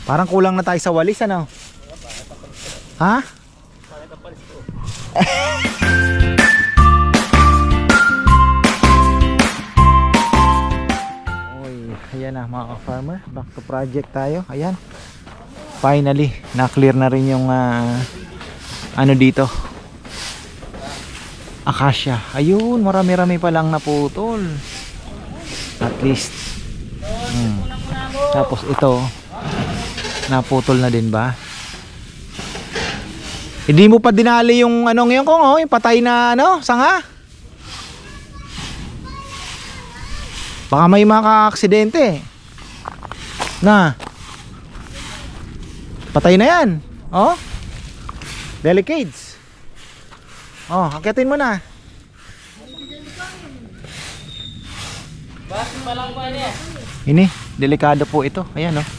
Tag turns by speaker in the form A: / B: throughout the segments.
A: Parang kulang na tayo sa walis, ano? Ha? Oy, ayan na mga ka-farmer. Back to project tayo. Ayan. Finally, na-clear na rin yung ano dito. Acacia. Ayun, marami-rami pa lang naputol. At least. Tapos ito, naputol na din ba? Hindi mo pa dinali yung anong yun kung yung patay na ano, sanga? Baka may maka-aksidente. Na. Patay na yan. Oh. Delicates. Oh, akitin mo na.
B: Bakit pa lang ba niya?
A: Ini, delikado po ito. Ayan oh.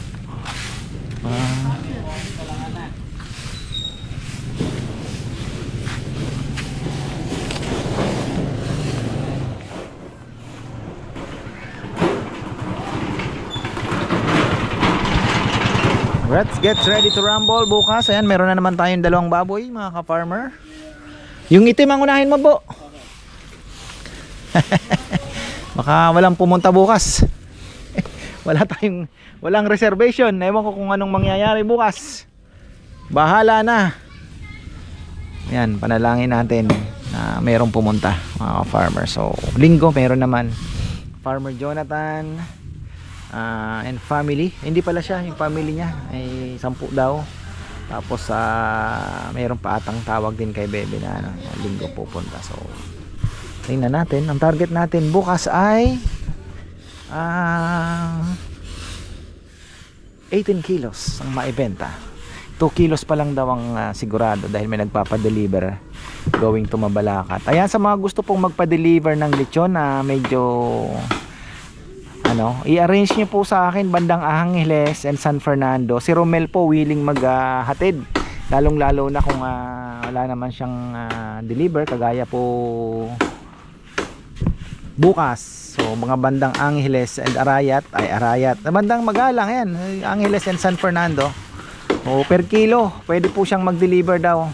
A: Let's get ready to rumble bukas. Ayan, meron na naman tayong dalawang baboy, mga ka-farmer. Yung itim ang unahin mo, Bo. Baka walang pumunta bukas. Walang reservation. Ewan ko kung anong mangyayari bukas. Bahala na. Ayan, panalangin natin na merong pumunta, mga ka-farmer. So, linggo meron naman. Farmer Jonathan and family. Hindi pala siya, yung family niya ay 10 daw. Tapos mayroon pa atang tawag din kay Bebe na linggo pupunta. So tingnan natin. Ang target natin bukas ay 18 kilos ang maibenta. 2 kilos pa lang daw ang sigurado dahil may nagpapadeliver going to Mabalacat. Ayan, sa mga gusto pong magpa-deliver ng lechon na medyo i-arrange nyo po sa akin bandang Angeles and San Fernando. Si Romel po willing maghatid, lalong lalo na kung wala naman siyang deliver kagaya po bukas. So mga bandang Angeles and Arayat, bandang Magalang yan, Angeles and San Fernando. O per kilo pwede po siyang mag-deliver daw.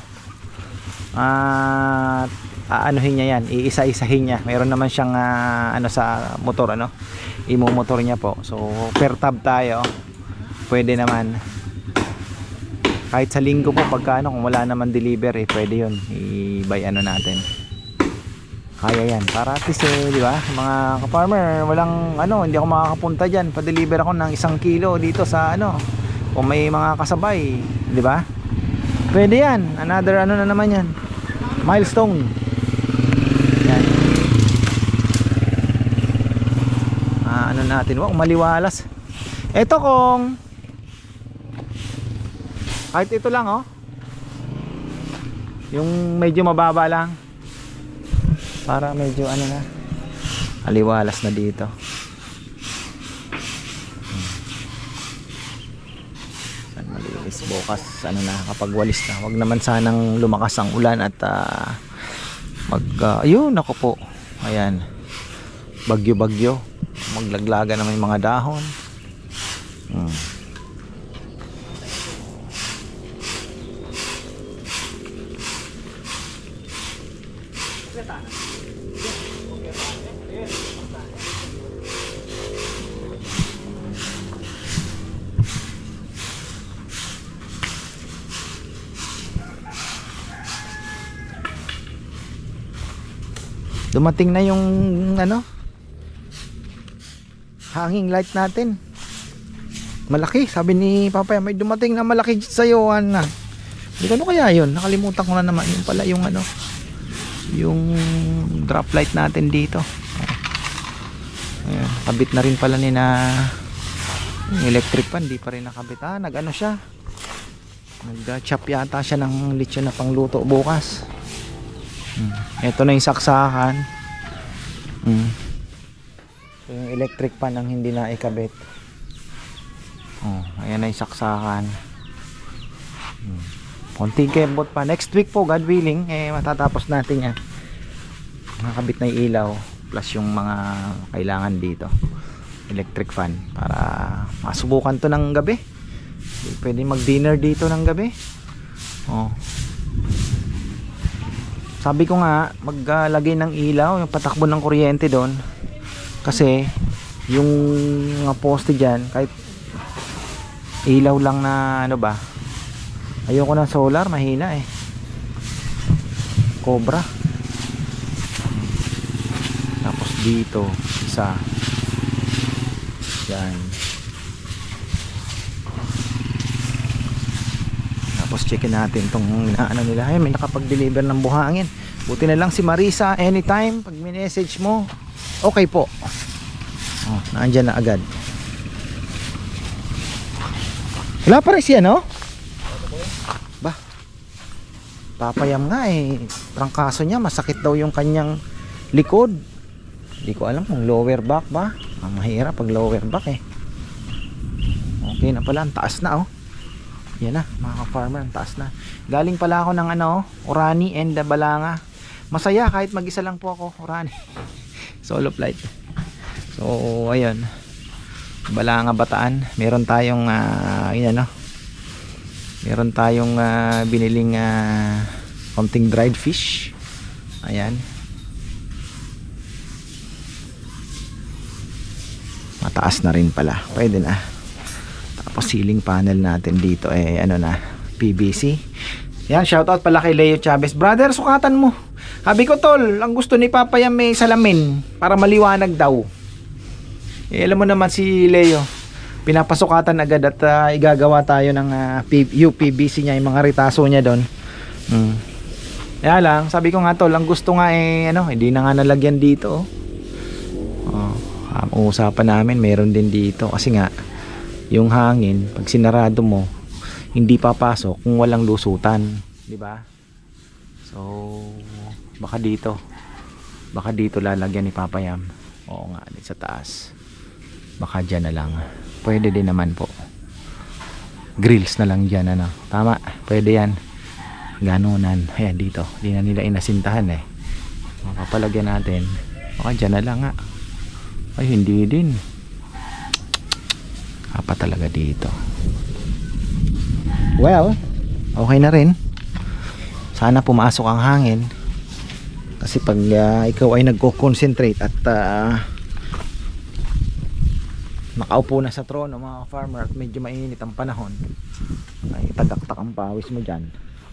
A: Anuhin niya yan, iisa-isahin niya. Meron naman siyang sa motor, imo-motor niya po. So per tab tayo, pwede naman. Kahit sa linggo po pagka kung wala naman deliver pwede yun, i-buy natin. Kaya yan, para at least di ba, mga ka-farmer, walang hindi ako makakapunta diyan, pa-deliver ako ng 1 kilo dito sa kung may mga kasabay, di ba? Pwede yan, another na naman yan, milestone. Yan. Natin, wow, maliwalas. Ito kung kahit ito lang yung medyo mababa lang para medyo na aliwalas na dito. San malinis bukas kapag walis na. Wag naman sanang lumakas ang ulan at ayun ako po. Ayan. Bagyo maglaglaga na may mga dahon. Dumating na yung hanging light natin. Malaki, sabi ni Papa, may dumating na malaki sa'yo, Hindi ko kaya yun, nakalimutan ko na naman. Yung pala yung yung drop light natin dito. Ayan, kabit na rin pala yung electric pan, di pa rin nakabit. Siya, nag-chop yata siya ng lechon na pangluto bukas. Ito na yung saksakan. Yung electric pan ang hindi na ikabit. Ayan na yung saksakan. Konting kembot pa. Next week po, God willing, matatapos natin yan. Nakabit na yung ilaw plus yung mga kailangan dito, electric fan, para masubukan to ng gabi Pwede mag dinner dito ng gabi. Oh. Sabi ko nga maglagay ng ilaw, yung patakbo ng kuryente doon. Kasi yung mga poste dyan, kahit ilaw lang na ano ba, ayoko ng solar, mahina eh. Cobra. Tapos dito isa yan. Tapos checkin natin tong ano nila. Ay, may nakapag-deliver ng buhangin. Buti na lang si Marisa, anytime pag message mo, okay po. Oh, naandyan na agad. Wala pa rin siya, no? Ba, papayam nga eh. Trangkaso niya, masakit daw yung kanyang likod. Hindi ko alam kung lower back ba. Mahirap pag lower back eh. Okay na pala, ang taas na oh. Yan na mga farmer, ang taas na. Galing pala ako ng ano, Orani and Balanga. Masaya kahit mag-isa lang po ako, Orani. Solo flight. So ayun, Balanga Bataan. Meron tayong yun, ano, meron tayong biniling konting dried fish. Ayan. Mataas na rin pala, pwede na. Tapos ceiling panel natin dito eh ano na, PVC. Yan, shoutout pala kay Leo Chavez. Brother, sukatan mo. Sabi ko tol, ang gusto ni Papayam may salamin para maliwanag daw. Eh, alam mo naman si Leo, pinapasukatan agad at igagawa tayo ng UPVC niya, yung mga ritaso niya doon. Kaya lang, sabi ko nga tol, ang gusto nga eh ano, hindi na nga nalagyan dito. Ang usapan namin meron din dito kasi nga yung hangin pag sinarado mo hindi papasok kung walang lusutan, di ba? So baka dito lalagyan ni Papayam. Oo nga, dito sa taas. Baka dyan na lang. Pwede din naman po. Grills na lang dyan, ano. Tama, pwede yan. Ganunan. Ayan dito. Di na nila inasintahan eh. Makapalagyan natin. Baka dyan na lang nga. Ay, hindi din. Apa talaga dito. Well, okay na rin. Sana pumasok ang hangin. Kasi pag ikaw ay nagko-concentrate at nakaupo na sa trono mga farmer at medyo mainit ang panahon, ay tagaktak ang pawis mo dyan.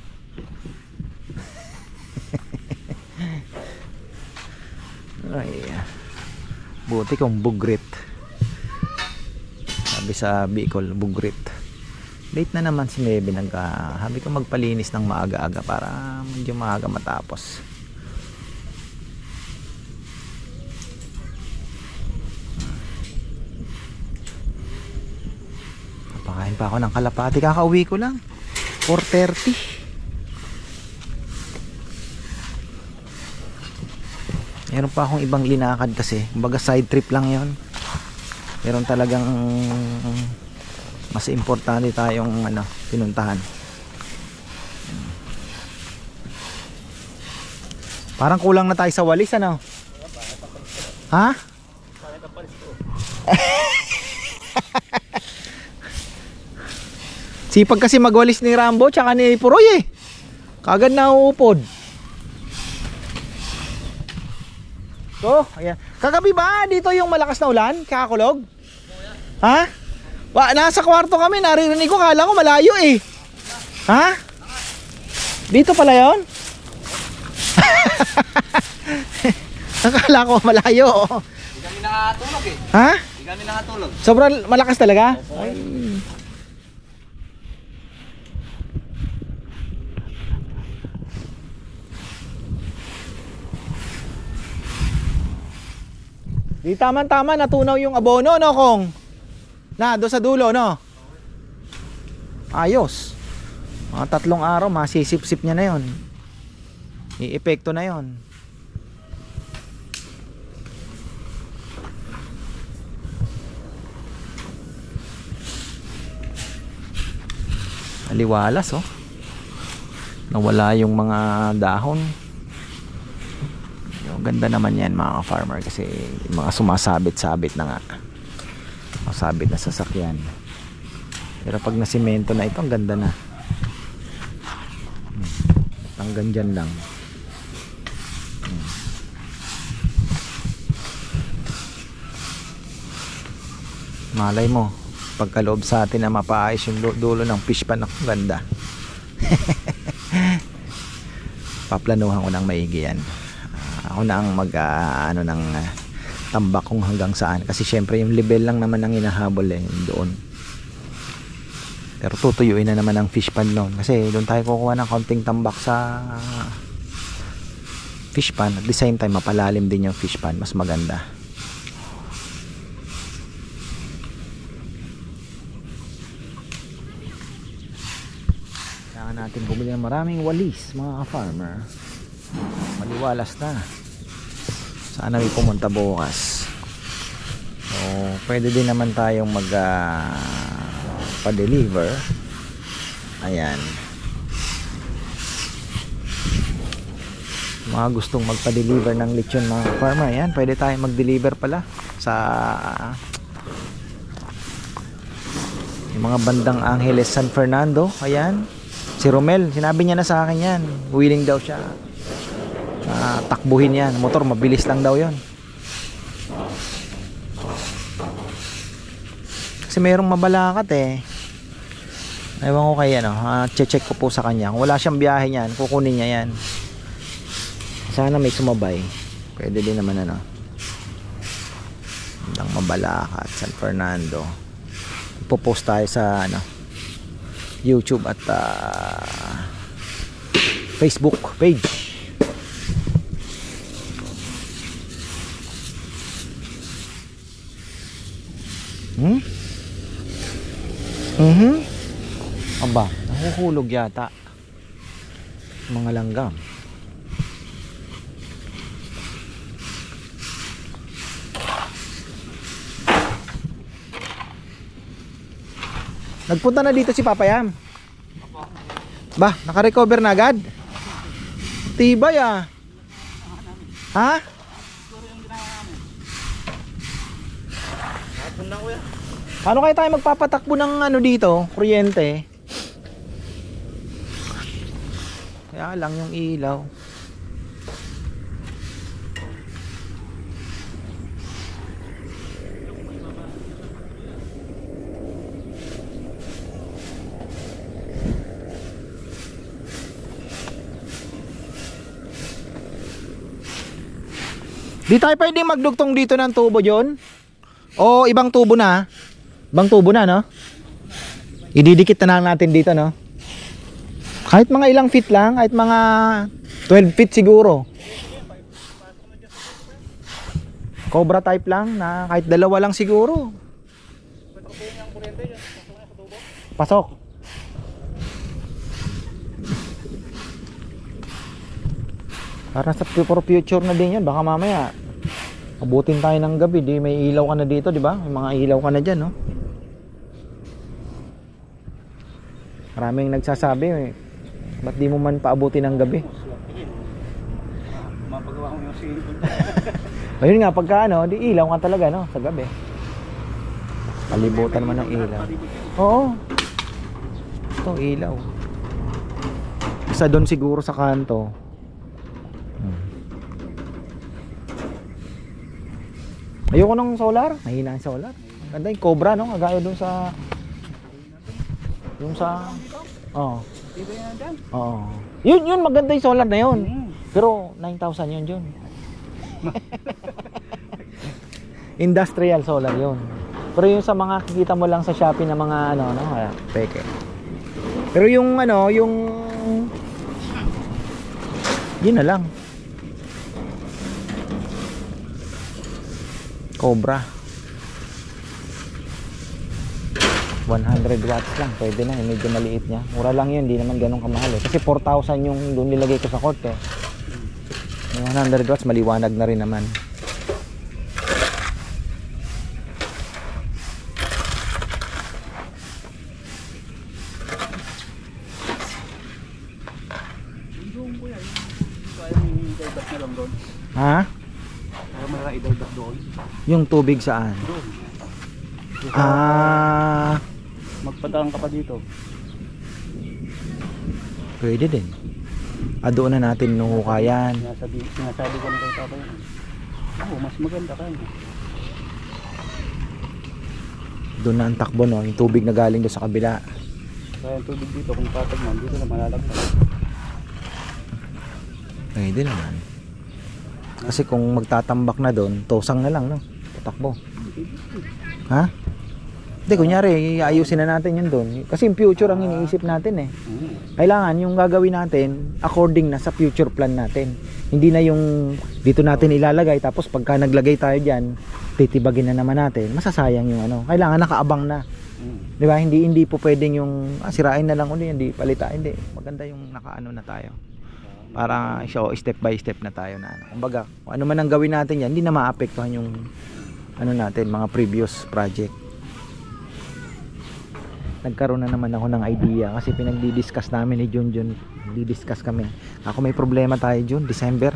A: Ay, buti kung bugrit. Sabi sa Bicol, bugrit. Late na naman si Nebe, sabi ko magpalinis ng maaga-aga para medyo maaga matapos. Napakain pa ako ng kalapati, kakauwi ko lang 4:30. Meron pa akong ibang linakad kasi, kumbaga side trip lang yon. Meron talagang mas importante tayong ano, pinuntahan. Parang kulang na tayo sa walis, ano? Ha? Sipag kasi magwalis ni Rambo tsaka ni Puroy eh. Kagad na uupod. So, ayan. Kagabi ba dito yung malakas na ulan? Kakakulog? Ha? Nasa kwarto kami, naririnig ko, kala ko malayo eh. Ha? Dito pala yun? Akala ko malayo.
B: Hindi kami nakatulog eh.
A: Ha?
B: Hindi kami nakatulog.
A: Sobrang malakas talaga? Ay. Di tama-tama natunaw yung abono, no, Kong? Na, doon sa dulo, no? Ayos. Mga 3 araw, masisip-sip niya na yon. I-epekto na yon. Aliwalas, oh. Nawala yung mga dahon. Ganda naman yan mga farmer kasi mga sumasabit-sabit na nga, masabit na sasakyan. Pero pag nasimento na ito, ang ganda na. Hanggang dyan lang. Malay mo, pagkaloob sa atin na mapaayos yung dulo ng fish pan, ang ganda. Paplanuhan ko ng maigi yan. Ako na ang mag ano ng tambak kung hanggang saan, kasi syempre yung level lang naman ang hinahabol doon. Pero tutuyuin na naman ang fish pan noon, kasi doon tayo kukuha ng konting tambak sa fish pan. At the same time mapalalim din yung fish pan, mas maganda. Kailangan natin bumili ng maraming walis, mga ka-farmer. Maliwalas na. Sana may pumunta bukas. So pwede din naman tayong mag pa-deliver. Ayan, mga gustong magpa-deliver ng lechon, mga farmer, ayan, pwede tayong mag-deliver pala sa yung mga bandang Angeles, San Fernando. Ayan, si Romel, sinabi niya na sa akin yan, willing daw siya takbuhin yan, motor, mabilis lang daw yon. Kasi mayroong mabalakat ewan ko kay check ko po sa kanya. Kung wala siyang biyahe niyan, kukunin niya yan. Sana may sumabay. Pwede din naman ng Mabalacat, San Fernando. Ipopost tayo sa YouTube at Facebook page. Aba, nahuhulog yata mga langgam. Nagpunta na dito si Papayam. Ba, naka-recover na agad? Tibay Ha? Paano kaya tayo magpapatakbo ng dito, kuryente? Kaya lang yung ilaw. Di tayo pwede magdugtong dito ng tubo, John? O ibang tubo na? Ibang tubo na, no? Ididikit na lang natin dito, no? Kahit mga ilang feet lang, kahit mga 12 feet siguro. Cobra type lang, na kahit dalawa lang siguro. Pasok. Para sa future na din yun. Baka mamaya abutin tayo ng gabi, di may ilaw ka na dito, di ba? May mga ilaw ka na dyan, no? Maraming nagsasabi, ba't di mo man paabutin ng gabi?
B: Mapagawa ko yung singkol.
A: Ayun nga, pagka di ilaw ka talaga, no? Sa gabi. Palibutan man ng ilaw. Oo. Ito, ilaw. Isa doon siguro sa kanto. Ayoko ng solar, mahina yung solar. Ganda yung Cobra, no? Agayo dun sa yung sa Yun maganda yung solar na yun. Pero 9,000 yun, John. Industrial solar yun. Pero yung sa mga kikita mo lang sa Shopee na mga peke. Pero yung yung yun na lang. Cobra 100 watts lang, pwede na, medyo maliit niya. Mura lang yun, hindi naman ganun kamahal kasi 4,000 yung doon nilagay ko sa court yung 100 watts maliwanag na rin naman. Ha?
B: Doon.
A: Yung tubig saan?
C: magpadaan ka pa dito.
A: Pwede din. Doon na natin nuhukayan.
C: Sinasabi ko na kay tatay. Mas maganda kanya.
A: Doon na ang takbo, no? Yung tubig na galing doon sa kabila.
C: Kaya yung tubig dito, kung tatagman, dito na malalagpas.
A: Pwede naman. Kasi kung magtatambak na doon, tosang na lang, no? Tatakbo. Ha? Hindi, kunyari, ayusin na natin yun doon. Kasi yung future ang iniisip natin eh. Kailangan yung gagawin natin according na sa future plan natin. Hindi na yung dito natin ilalagay, tapos pagka naglagay tayo dyan, titibagin na naman natin. Masasayang yung ano. Kailangan nakaabang na. Di ba? Hindi po pwedeng yung sirain na lang ulit, hindi palita. Hindi. Maganda yung nakaano na tayo. Para step by step na tayo na ano. Kumbaga, kung ano man ang gawin natin yan, hindi na maapektuhan yung ano natin, mga previous project. Nagkaroon na naman ako ng idea kasi pinagdi-discuss namin ni Junjun. Di-discuss kami. Ako may problema tayo June, December.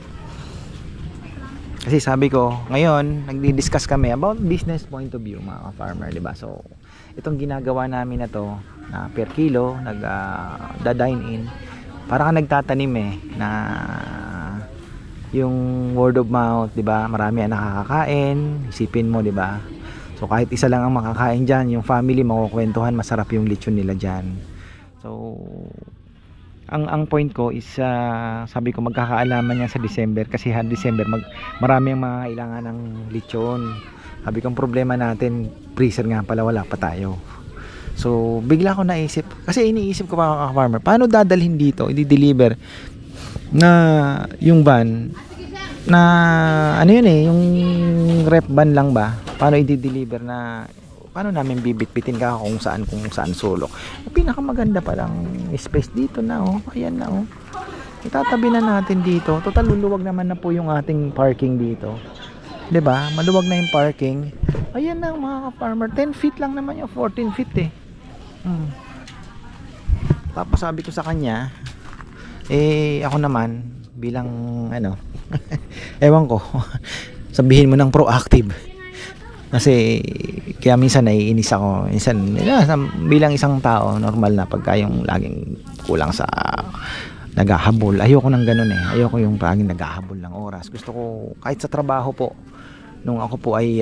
A: Kasi sabi ko, ngayon nagdi-discuss kami about business point of view mga farmer, di ba? So, itong ginagawa namin na to na per kilo, nag-dine in, para ka nagtatanim eh na yung word of mouth, di ba? Marami ang nakakakain, isipin mo, di ba? So kahit isa lang ang makakain dyan, yung family makukwentuhan, masarap yung lechon nila dyan. So ang point ko is sabi ko magkakaalaman yan sa December kasi December marami ang mga kailangan ng lechon. Sabi ko ang problema natin, freezer nga pala, wala pa tayo. So bigla ko naisip, kasi iniisip ko mga farmer, paano dadalhin dito, i-deliver na yung van na ano yun eh, yung rep van lang ba? Paano i-deliver na, paano namin bibitbitin ka kung saan sulok? Ang pinakamaganda pa lang space dito na oh, ayan na oh. Itatabi na natin dito. Total luluwag naman na po yung ating parking dito. 'Di ba? Maluwag na yung parking. Ayan na mga farmer, 10 feet lang naman yung 14 feet eh. Tapos sabi ko sa kanya, ako naman bilang ano, ewan ko, sabihin mo ng proactive. Kasi kaya minsan naiinis ako. Minsan bilang isang tao, normal na pagka yung laging kulang sa naghahabol. Ayoko ng ganun eh. Ayoko yung laging naghahabol ng oras. Gusto ko kahit sa trabaho po, nung ako po ay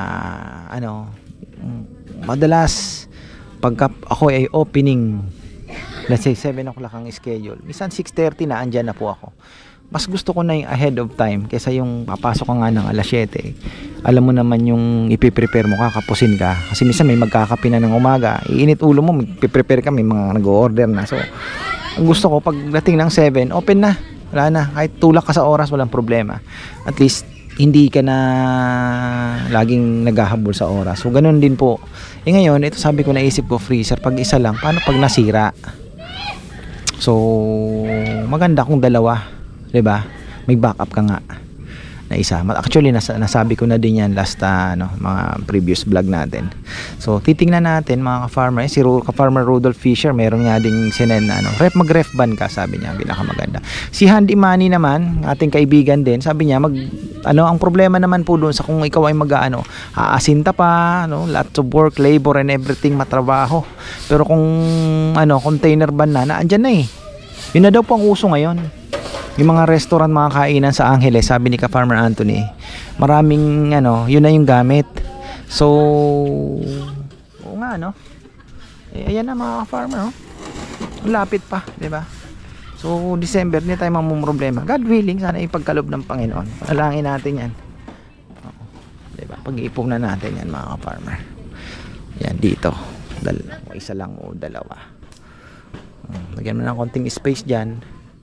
A: madalas pagka ako ay opening, let's say 7 o'clock ang schedule, minsan 6:30 na andyan na po ako. Mas gusto ko na yung ahead of time kaysa yung papasok ka nga ng alas 7. Alam mo naman yung ipiprepare mo, kakapusin ka. Kasi minsan may magkakape na ng umaga, iinit ulo mo, magpiprepare ka, may mga nag-order na. So, ang gusto ko, pagdating ng 7, open na. Wala na. Kahit tulak ka sa oras, walang problema. At least, hindi ka na laging naghahabol sa oras. So, ganun din po. Ngayon, ito sabi ko, naisip ko, freezer, pag isa lang, paano pag nasira? So, maganda kung dalawa. 'Di ba? May backup ka nga na isa. Actually nasabi ko na din yan last mga previous vlog natin. So titingnan natin mga ka-farmer, si ka-farmer Rudolph Fisher, meron nga ding sinen mag-ref ban ka, sabi niya, pinakamaganda. Si Handy Manny naman, ating kaibigan din, sabi niya ang problema naman po doon sa kung ikaw ay aasinta pa, lots of work, labor and everything, matrabaho. Pero kung container ban na andyan na eh. Yun na daw po ang uso ngayon. Yung mga restaurant, mga kainan sa Angeles, sabi ni ka-farmer Anthony, maraming yun na yung gamit. So oo nga ayan na mga ka-farmer lapit pa, di ba? So December hindi tayo mamumroblema. God willing, sana ipagkalob ng Panginoon. Panalangin natin yan. Di ba? Pag-iipon na natin yan mga ka-farmer. Yan dito. Isa lang o dalawa. Lagyan mo ng konting space dyan.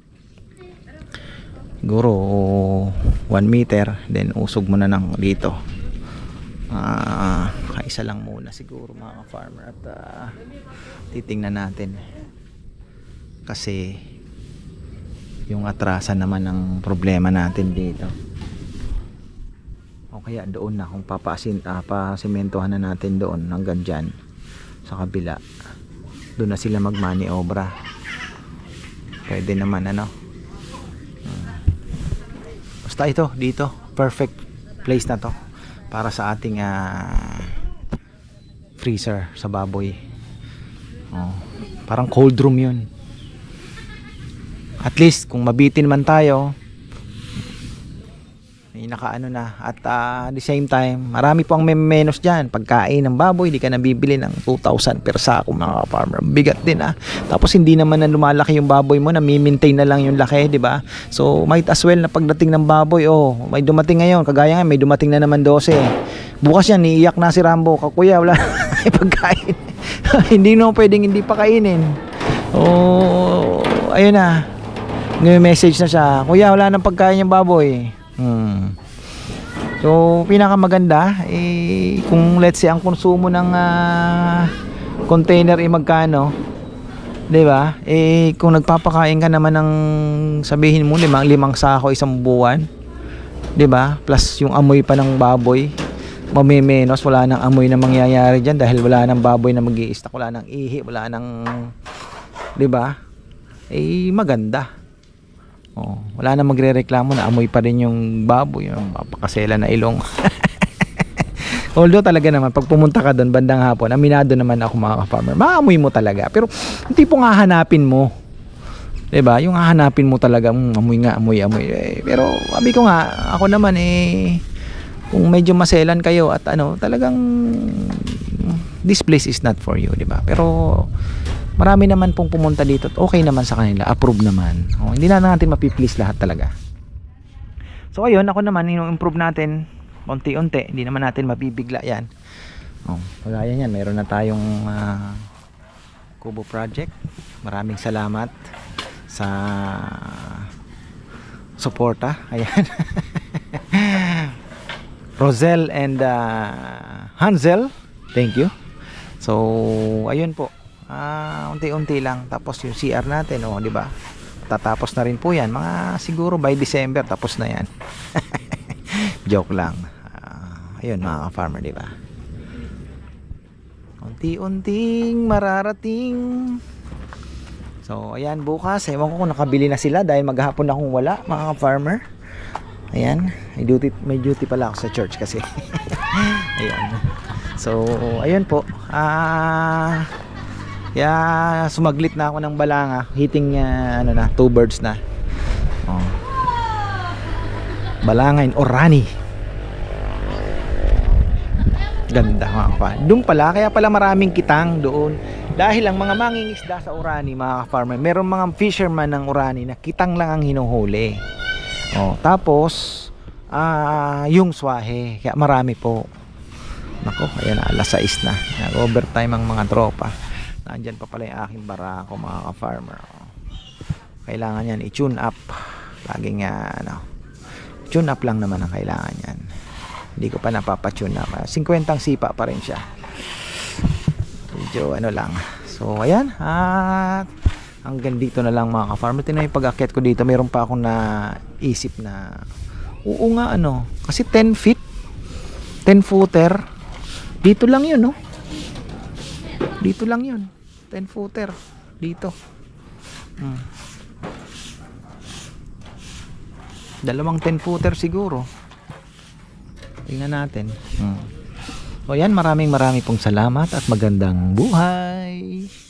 A: Siguro 1 meter, then usog mo na ng dito. Kaisa lang muna siguro mga farmer at titingnan natin kasi yung atrasan naman ng problema natin dito. O kaya doon na kung pasimentohan na natin doon hanggang dyan sa kabila, doon na sila magmaniobra. Pwede naman basta ito dito, perfect place na to para sa ating freezer sa baboy. Oh, parang cold room yun. At least kung mabitin man tayo, may nakaano na. At the same time, marami po ang menos dyan. Pagkain ng baboy, di ka nabibili ng 2,000 per sako, mga farmer. Bigat din Tapos hindi naman na lumalaki yung baboy mo, nami-maintain na lang yung laki, di ba? So might as well na pagdating ng baboy, may dumating ngayon, kagaya nga may dumating na naman 12. Bukas yan, iiyak na si Rambo. Kuya, wala na pagkain. Hindi no pwedeng hindi pa kainin. Ayun na. Ngayon message na siya, kuya, wala nang pagkain yung baboy. So pinakamaganda kung let's say ang konsumo ng container magkano, 'di ba? Kung nagpapakain ka naman ng sabihin mo 5 sako isang buwan, 'di ba? Plus yung amoy pa ng baboy, mamimenos, wala nang amoy na mangyayari diyan dahil wala nang baboy na magi-stock, wala nang ihi, wala nang, 'di ba? Maganda. Wala na magrereklamo na amoy pa rin yung baboy, yung mapakasela na ilong. Although talaga naman pag pumunta ka doon bandang hapon, aminado naman ako mga farmer, maamoy mo talaga. Pero yung tipong hahanapin mo, 'di ba? Yung hahanapin mo talaga, amoy nga, amoy. Pero sabi ko nga, ako naman kung medyo maselan kayo at talagang this place is not for you, 'di ba? Pero marami naman pong pumunta dito at okay naman sa kanila, approve naman. Hindi na natin mapiplease lahat talaga. So ayun, ako naman ino-improve natin unti-unti, hindi naman natin mabibigla yan. Kagaya yan, mayroon na tayong Kubo project. Maraming salamat sa suporta. Ayan. Rosel and Hansel, thank you. So ayun po, unti-unti lang. Tapos yung CR natin, di ba? Tatapos na rin po yan. Mga siguro by December tapos na yan. Joke lang. Ayun mga farmer, di ba? Unti-unting mararating. So ayan, bukas ewan ko kung nakabili na sila dahil maghapon akong wala, mga farmer. Ayan, may duty pala ako sa church kasi. Ayan. So ayun po. Kaya sumaglit na ako ng balanga, hitting 2 birds na. Balanga in Orani. Ganda mga pa. Doon pala, kaya pala maraming kitang doon. Dahil ang mga mangingisda sa Orani, mga farmer, meron mga fisherman ng Orani na kitang lang ang hinuhuli. Tapos yung swahe, kaya marami po. Nako, ayan na, alas 6 na. Nag-overtime ang mga tropa. Nandyan pa pala yung aking barako, mga ka-farmer. Kailangan yan i-tune up. Laging tune up lang naman ang kailangan yan. Hindi ko pa napapatune up. 50 sipa pa rin siya. Medyo lang. So ayan, hanggang dito na lang mga ka-farmer. Tingnan yung pag-akyat ko dito, mayroon pa akong naisip na nga kasi 10 feet 10 footer dito lang yun, dito lang yun, 10 footer dito. Dalawang 10 footer siguro. Tingnan natin. O yan, maraming pong salamat at magandang buhay.